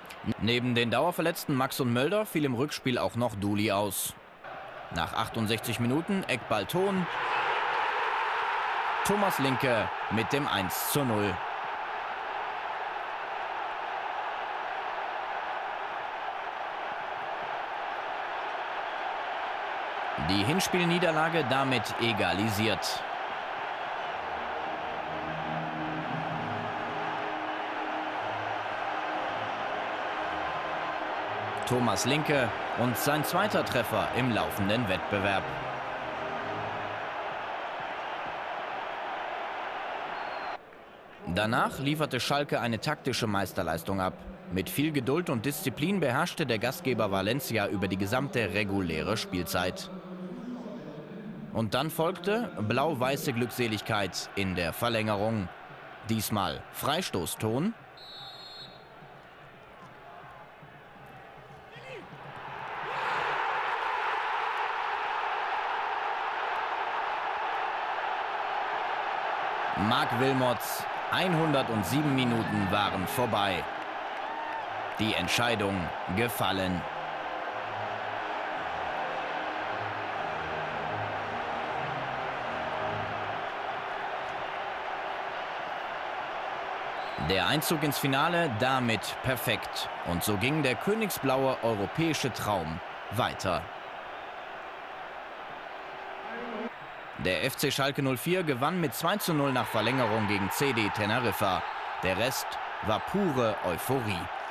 Neben den Dauerverletzten Max und Mölder fiel im Rückspiel auch noch Duli aus. Nach 68 Minuten Eckball Thon. Thomas Linke mit dem 1:0. Die Hinspielniederlage damit egalisiert. Thomas Linke und sein zweiter Treffer im laufenden Wettbewerb. Danach lieferte Schalke eine taktische Meisterleistung ab. Mit viel Geduld und Disziplin beherrschte der Gastgeber Valencia über die gesamte reguläre Spielzeit. Und dann folgte blau-weiße Glückseligkeit in der Verlängerung. Diesmal Freistoßton. Marc Wilmots, 107 Minuten waren vorbei. Die Entscheidung gefallen. Der Einzug ins Finale damit perfekt. Und so ging der königsblaue europäische Traum weiter. Der FC Schalke 04 gewann mit 2:0 nach Verlängerung gegen CD Teneriffa. Der Rest war pure Euphorie.